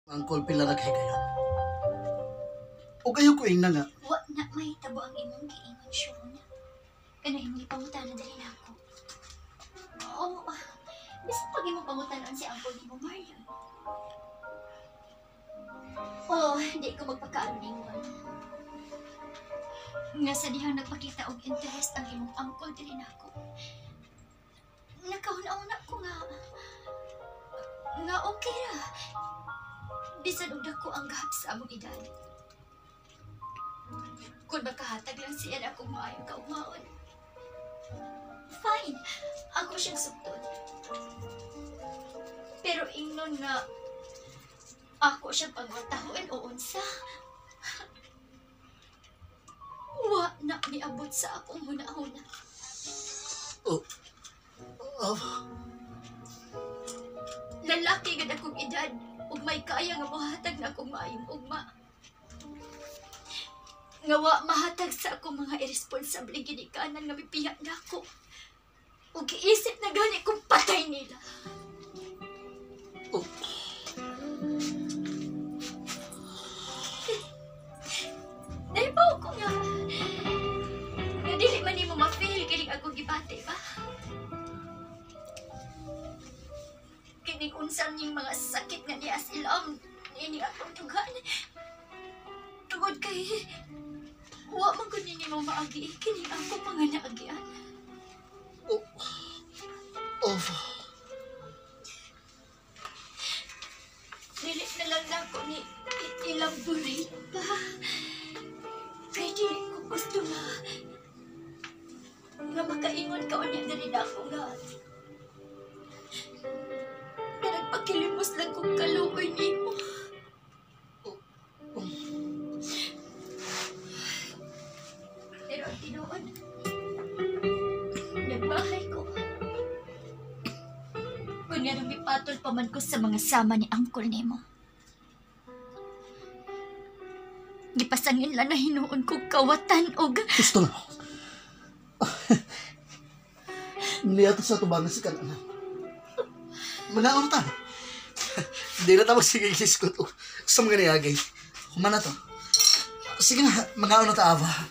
Angkol pila naghigayon. O kayo ko ing na nga. Wa na may tabo ang imong giingon Sean. Kana imong ipangutana dali na ako. Oo. Bisa pag imong pangutanan si Uncle ni mo Marian. Oh, hindi ko magpakaano ningon. Nga sa dihang nagpakita og interest ang imong uncle dili na ako. Nakauna-una ko nga okay ra. Bisan og dako ang gahap sa among edad. Kung makahatag lang siya na akong maayong kaumaon. Fine, ako siyang sugtod. Pero ingnon nga ako siyang pangwatahuan o unsa. Wa na niabot sa akong huna-huna. Oh. Lalaki gad akong edad ug may kaya nga mahatag na akong maayong ugma. Nga wa mahatag sa akong mga irresponsible ginikanan nga mipiha na ako. Ug giisip na gani kong patay nila. Oh. Naibaw ko nga dili man nimo ma-feel kining akong gibati ba? Kining unsan ning mga sakit nga niya silam ini akong dugan. Tungod kay wa man gud nimo maagi kining akong mga naagian. Oh. Dili na lang ako ni elaborate pa. Kaya dili ko gusto nga makaingon ka unya dali na ako nga nagpakilimos lang kong kaluoy nimo. Pero ang tinuod, nagbahay ko. Kung nga nang mipatol pa man ko sa mga sama ni Uncle nimo. Gipasangin lang na hinuon kong kawatan og... Gusto na. Niliyato sa tubangan si Kanan. Manaon ta. Hindi na tawag sige kiskot sa mga niyagay. Humana to. Sige na, manaon na ta, Ava.